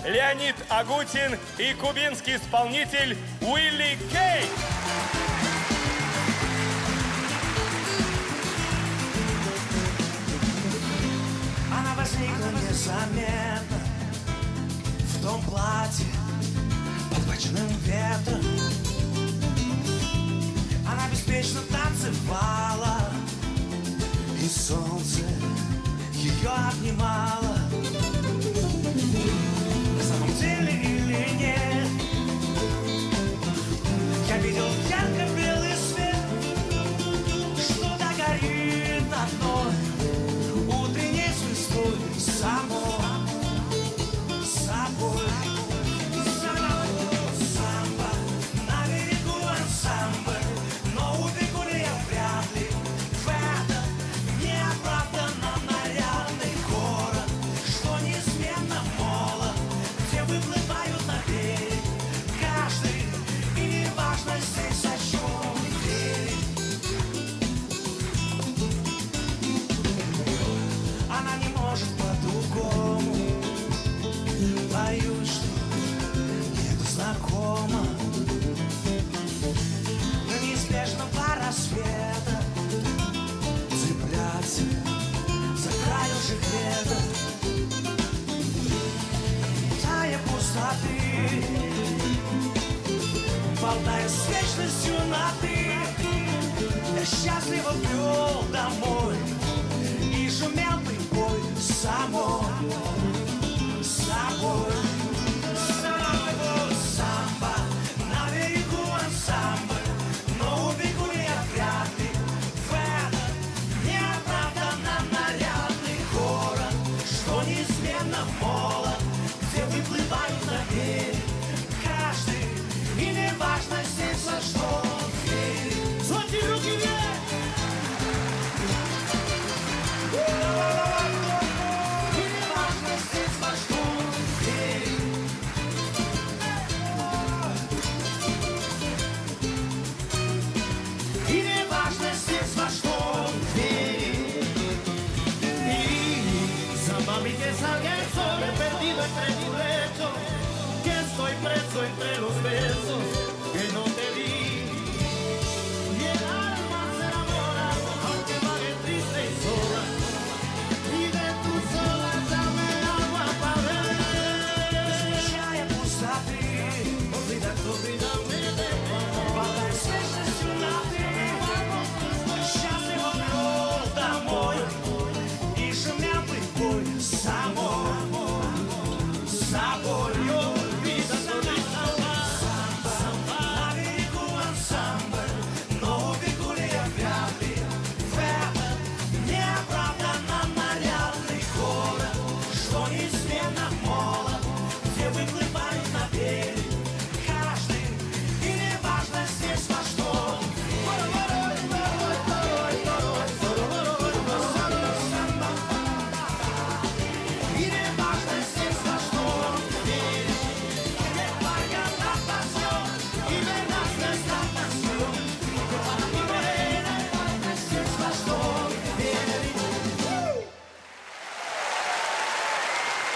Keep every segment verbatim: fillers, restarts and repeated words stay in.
Леонид Агутин и кубинский исполнитель Уилли Кей. Она возникла незаметно в том платье, подхваченным ветром. Она беспечно танцевала, и солнце ее обнимало. На самом деле или нет, я видел ярко-белый свет, что-то горит одной утренней звездой само собой. Самбо, на берегу ансамбль, но убегу ли я вряд ли в этот неоправданно нарядный город, что неизменно молод, где выплывают на берег каждый, и неважно здесь о чем верить. Она не может по-другому, боюсь, что это знакомо. Но неизбежно пора света цепляться за краюшек лета, тая пустоты, болтая с вечностью на «ты». Я счастливо брел домой и шумел прибой самой собой. Самбо, на берегу ансамбль, но убегу ли я вряд ли в этот неоправданно нарядный город, что неизменно молод, где выплывают на берег каждый, и не важно здесь за что он верит. Зонти руки вверх! И не важно здесь во что он верит. И не важно здесь во что он verит. Y Samba que salga el sol, he perdido entre tu lecho, que estoy preso entre los besos que no te di. Y el alma se enamora, aunque vague triste y sola, y de tu sola dame agua para beber. Escuchая пустоты, olvidar tu vida me dejo, падай с вечностью на «ты». Счастливо брел домой и шумел прибой самой собой. Самбо, на берегу ансамбль, но убегу ли я вряд ли в этот неоправданно нарядный город, что неизменно молод, где выплывают на берег каждый, и не важно здесь во что он. И не важно здесь во что он верит, que valga la pasión y verás nuestra canción, para mi morena, здесь во что он верит.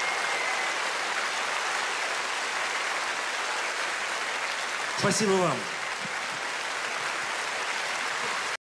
Спасибо вам.